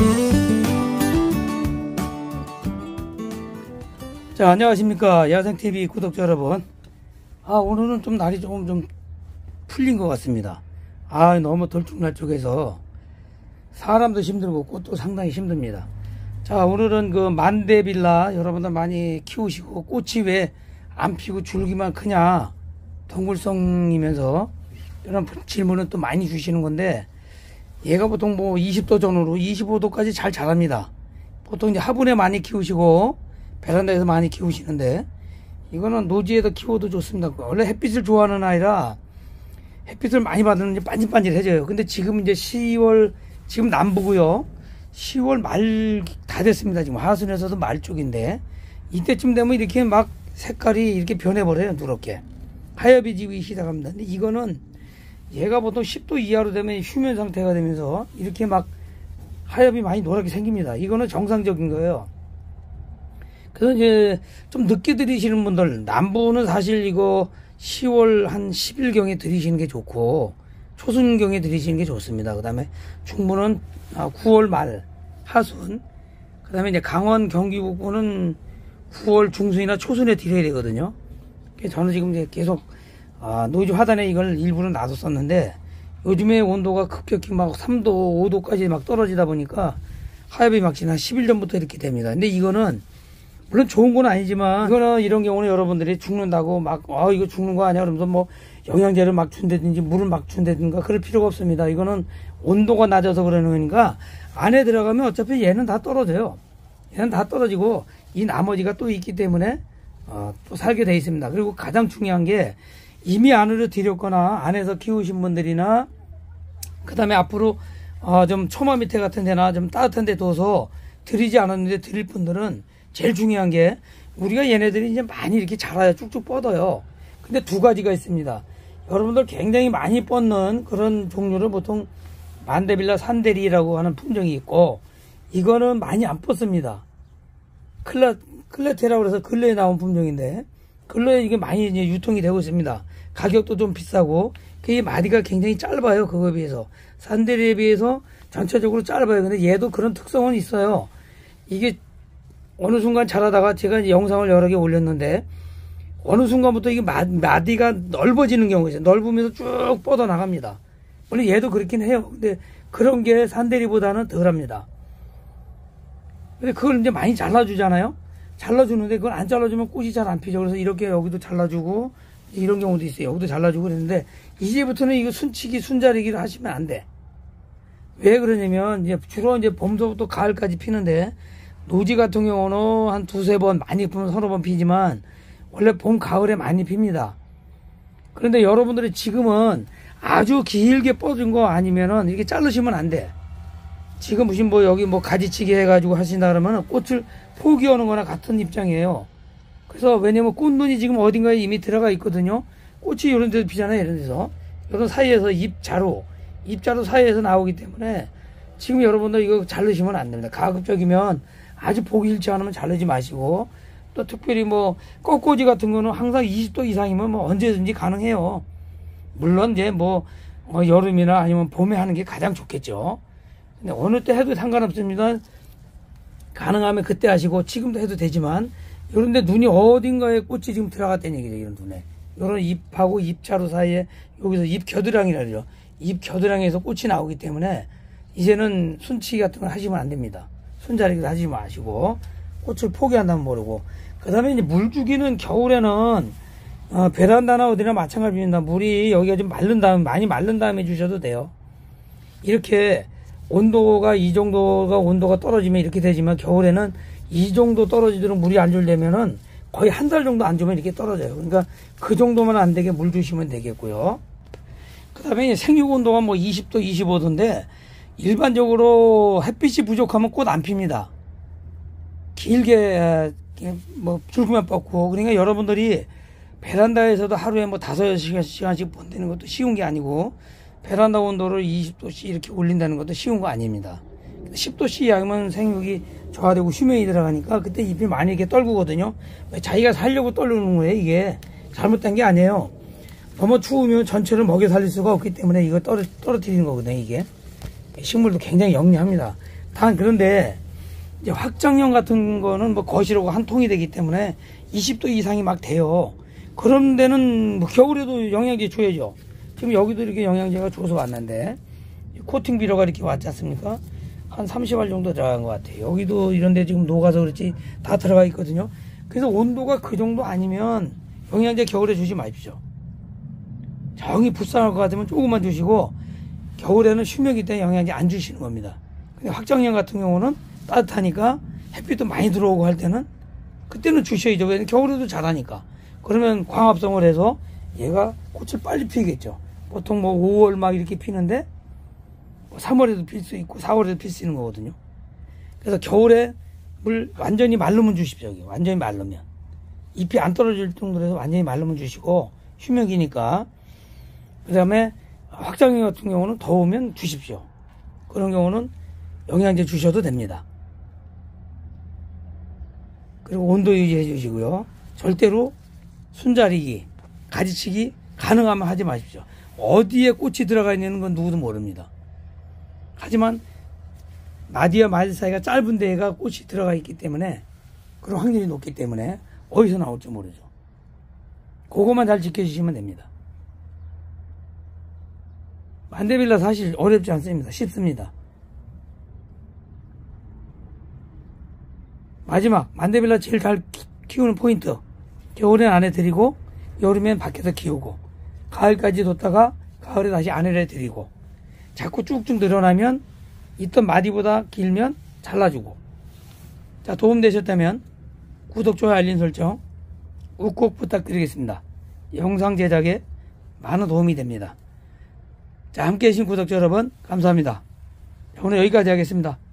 자, 안녕하십니까 야생TV 구독자 여러분. 오늘은 좀 날이 조금 좀 풀린 것 같습니다. 너무 들쭉날쭉해서 사람도 힘들고 꽃도 상당히 힘듭니다. 자, 오늘은 그 만대빌라 여러분들 많이 키우시고 꽃이 왜 안 피고 줄기만 크냐 동물성이면서 이런 질문은 또 많이 주시는 건데, 얘가 보통 뭐 20도 전후로 25도까지 잘 자랍니다. 보통 이제 화분에 많이 키우시고 베란다에서 많이 키우시는데, 이거는 노지에다 키워도 좋습니다. 원래 햇빛을 좋아하는 아이라 햇빛을 많이 받으면 이제 반질반질해져요. 근데 지금 이제 10월, 지금 남부고요. 10월 말 다 됐습니다. 지금 하순에서도 말 쪽인데, 이때쯤 되면 이렇게 막 색깔이 이렇게 변해버려요. 누렇게 하엽이 지기 시작합니다. 근데 이거는 얘가 보통 10도 이하로 되면 휴면 상태가 되면서 이렇게 막 하엽이 많이 노랗게 생깁니다. 이거는 정상적인 거예요. 그래서 이제 좀 늦게 들이시는 분들, 남부는 사실 이거 10월 한 10일경에 들이시는 게 좋고 초순경에 들이시는 게 좋습니다. 그 다음에 중부는 9월 말 하순, 그 다음에 이제 강원 경기 북부는 9월 중순이나 초순에 들여야 되거든요. 저는 지금 이제 계속 노이즈 화단에 이걸 일부러 놔뒀었는데, 요즘에 온도가 급격히 막 3도 5도까지 막 떨어지다 보니까 하엽이 막 지난 10일 전부터 이렇게 됩니다. 근데 이거는 물론 좋은 건 아니지만, 이거는 이런 경우는 여러분들이 죽는다고 막 이거 죽는 거 아니야 그러면서 뭐 영양제를 막 준다든지 물을 막 준다든가 그럴 필요가 없습니다. 이거는 온도가 낮아서 그러는 거니까 안에 들어가면 어차피 얘는 다 떨어져요. 얘는 다 떨어지고 이 나머지가 또 있기 때문에 또 살게 돼 있습니다. 그리고 가장 중요한 게, 이미 안으로 들였거나 안에서 키우신 분들이나 그 다음에 앞으로 좀 초마 밑에 같은 데나 좀 따뜻한 데 둬서 들이지 않았는데 들일 분들은 제일 중요한 게, 우리가 얘네들이 이제 많이 이렇게 자라요. 쭉쭉 뻗어요. 근데 두 가지가 있습니다. 여러분들 굉장히 많이 뻗는 그런 종류를 보통 만대빌라 산데리라고 하는 품종이 있고, 이거는 많이 안 뻗습니다. 클레테라고 해서 근래에 나온 품종인데, 근래에 이게 많이 이제 유통이 되고 있습니다. 가격도 좀 비싸고, 그 마디가 굉장히 짧아요. 그거에 비해서. 산데리에 비해서 전체적으로 짧아요. 근데 얘도 그런 특성은 있어요. 이게 어느 순간 자라다가 제가 이제 영상을 여러 개 올렸는데, 어느 순간부터 이게 마디가 넓어지는 경우가 있어요. 넓으면서 쭉 뻗어 나갑니다. 원래 얘도 그렇긴 해요. 근데 그런 게 산데리보다는 덜 합니다. 근데 그걸 이제 많이 잘라주잖아요. 잘라주는데 그걸 안 잘라주면 꽃이 잘 안 피죠. 그래서 이렇게 여기도 잘라주고 이런 경우도 있어요. 여기도 잘라주고 그랬는데, 이제부터는 이거 순치기 순자리기를 하시면 안 돼. 왜 그러냐면, 이제 주로 이제 봄서부터 가을까지 피는데, 노지 같은 경우는 한 두세 번, 많이 피면 서너 번 피지만 원래 봄 가을에 많이 핍니다. 그런데 여러분들이 지금은 아주 길게 뻗은 거 아니면은 이렇게 자르시면 안 돼. 지금 무슨 뭐 여기 뭐 가지치기 해가지고 하신다 그러면 꽃을 포기하는 거나 같은 입장이에요. 그래서 왜냐면 꽃눈이 지금 어딘가에 이미 들어가 있거든요. 꽃이 이런 데서 피잖아요. 이런 데서. 이런 사이에서 입자루 사이에서 나오기 때문에 지금 여러분들 이거 자르시면 안 됩니다. 가급적이면 아주 보기 싫지 않으면 자르지 마시고, 또 특별히 뭐 꽃꽂이 같은 거는 항상 20도 이상이면 뭐 언제든지 가능해요. 물론 이제 뭐 여름이나 아니면 봄에 하는 게 가장 좋겠죠. 근데 어느 때 해도 상관없습니다. 가능하면 그때 하시고, 지금도 해도 되지만, 이런데 눈이 어딘가에 꽃이 지금 들어갔다는 얘기죠. 이런 눈에 이런 잎하고 잎자루 사이에 여기서 잎 겨드랑이라 그러죠. 잎 겨드랑이에서 꽃이 나오기 때문에 이제는 순치기 같은 거 하시면 안 됩니다. 순자리기도 하지 마시고, 꽃을 포기한다면 모르고. 그 다음에 이제 물 주기는 겨울에는 베란다나 어디나 마찬가지입니다. 물이 여기가 좀 마른 다음에, 많이 마른 다음에 주셔도 돼요. 이렇게 온도가 이 정도가 온도가 떨어지면 이렇게 되지만, 겨울에는 이 정도 떨어지도록 물이 안 줄려면은 거의 한 달 정도 안 주면 이렇게 떨어져요. 그러니까 그 정도만 안 되게 물 주시면 되겠고요. 그 다음에 생육 온도가 뭐 20도 25도인데 일반적으로 햇빛이 부족하면 꽃 안 핍니다. 길게 뭐 줄기만 뻗고. 그러니까 여러분들이 베란다에서도 하루에 뭐 5-6시간씩 본다는 것도 쉬운 게 아니고, 베란다 온도를 20도씨 이렇게 올린다는 것도 쉬운 거 아닙니다. 10도씨 이하면 생육이 저하되고 휴면이 들어가니까 그때 잎이 많이 이렇게 떨구거든요. 자기가 살려고 떨구는 거예요. 이게 잘못된 게 아니에요. 너무 추우면 전체를 먹여 살릴 수가 없기 때문에 이거 떨어뜨리는 거거든요. 이게 식물도 굉장히 영리합니다. 단 그런데 이제 확장형 같은 거는 뭐 거실하고 한 통이 되기 때문에 20도 이상이 막 돼요. 그런 데는 뭐 겨울에도 영양제 줘야죠. 지금 여기도 이렇게 영양제가 줘서 왔는데 코팅 비료가 이렇게 왔지 않습니까? 한 30알 정도 들어간 것 같아요. 여기도 이런데 지금 녹아서 그렇지 다 들어가 있거든요. 그래서 온도가 그 정도 아니면 영양제 겨울에 주지 마십시오. 정이 불쌍할 것 같으면 조금만 주시고 겨울에는 휴명기 때문에 영양제 안 주시는 겁니다. 근데 확장형 같은 경우는 따뜻하니까 햇빛도 많이 들어오고 할 때는 그때는 주셔야죠. 왜냐면 겨울에도 자라니까. 그러면 광합성을 해서 얘가 꽃을 빨리 피겠죠. 보통 뭐 5월 막 이렇게 피는데 3월에도 필 수 있고 4월에도 필 수 있는 거거든요. 그래서 겨울에 물 완전히 마르면 주십시오. 여기. 완전히 마르면. 잎이 안 떨어질 정도로 해서 완전히 마르면 주시고 휴명기니까. 그 다음에 확장형 같은 경우는 더우면 주십시오. 그런 경우는 영양제 주셔도 됩니다. 그리고 온도 유지해 주시고요. 절대로 순자리기, 가지치기 가능하면 하지 마십시오. 어디에 꽃이 들어가 있는 건 누구도 모릅니다. 하지만 마디와 마디 사이가 짧은 데가 꽃이 들어가 있기 때문에 그런 확률이 높기 때문에 어디서 나올지 모르죠. 그것만 잘 지켜주시면 됩니다. 만데빌라 사실 어렵지 않습니다. 쉽습니다. 마지막 만데빌라 제일 잘 키우는 포인트, 겨울엔 안에 들이고 여름엔 밖에서 키우고 가을까지 뒀다가 가을에 다시 안에 들이고 자꾸 쭉쭉 늘어나면 있던 마디보다 길면 잘라주고. 자, 도움되셨다면 구독, 좋아요, 알림 설정 꼭 부탁드리겠습니다. 영상 제작에 많은 도움이 됩니다. 자, 함께 해주신 구독자 여러분 감사합니다. 오늘 여기까지 하겠습니다.